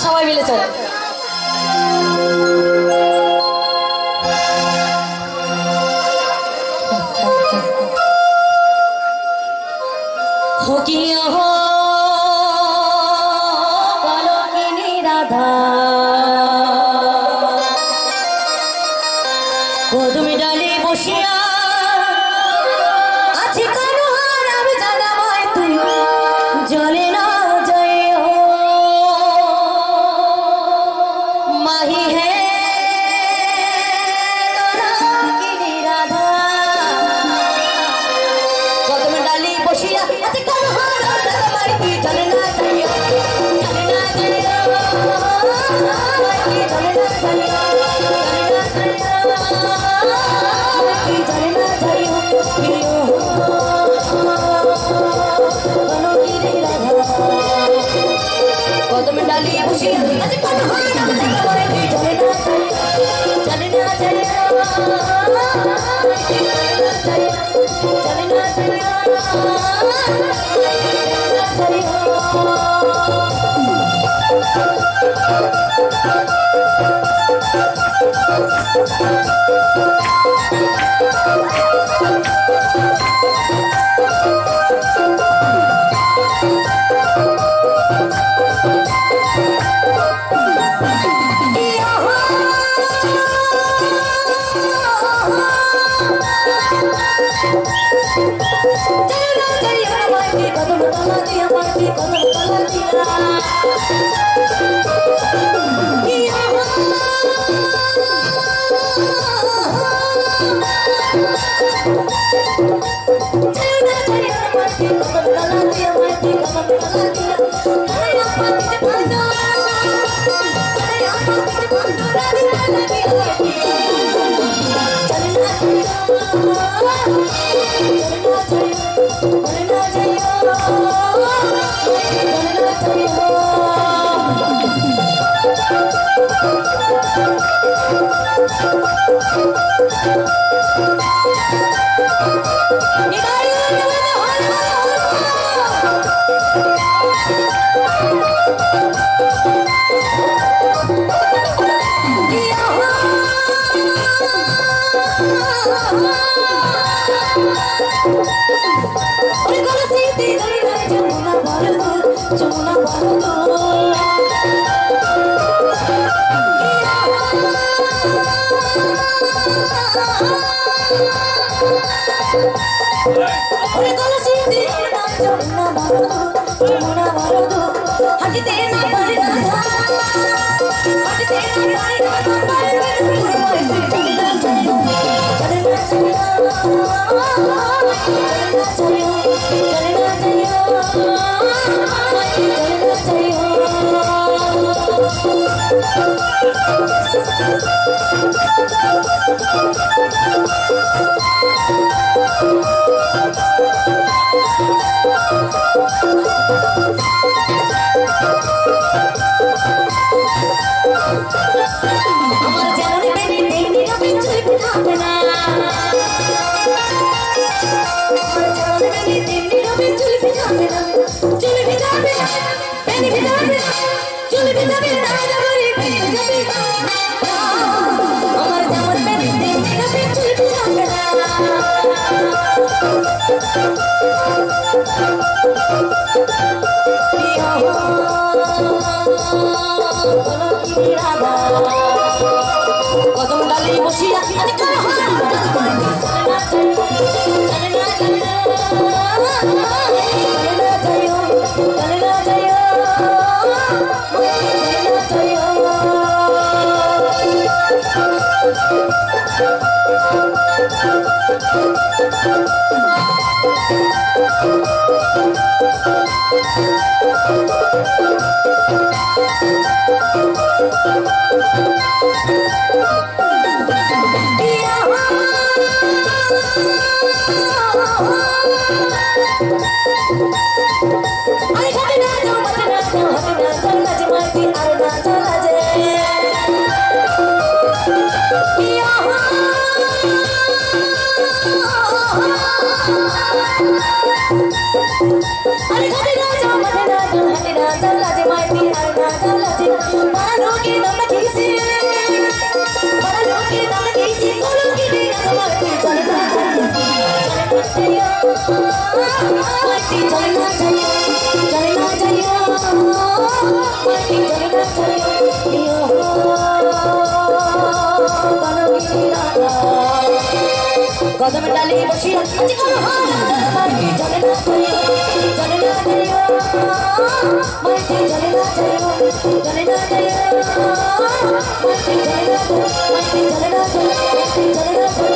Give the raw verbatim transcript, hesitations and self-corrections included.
সবাই মিলে চলে। হকিয়া হো কলকিনী রাধা কদমে ডালে বসিয়া আছে কারো হার আমি জানামায় তুই জলে না যায় মাহি হে কলকিনী রাধা কদমে ডালে বসিয়া আছে কারো হার আমি জানামায় তুই জলে না যায় জলে না যায় জলে না যায় कदम डाली खुशी आज कौन हो नाम चले चले ना चले ना चले चले ना चले कदम डाली बसिया आज कौन हो अरे कदम डाली बसी आज कोन हाल माटी चले ना चले चले ना चले माटी चले ना चले चले ना चले माटी चले ना चले माटी चले ना चले माटी चले ना चले